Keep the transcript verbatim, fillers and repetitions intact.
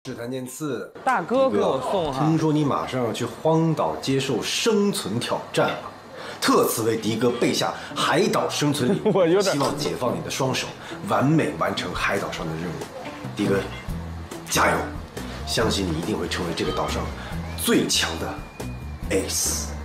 试谭健次， 大哥给我送哈。 听说你马上要去荒岛接受生存挑战了，特此为迪哥备下海岛生存礼物， 我有点希望解放你的双手，完美完成海岛上的任务。迪哥，加油！相信你一定会成为这个岛上最强的 ace。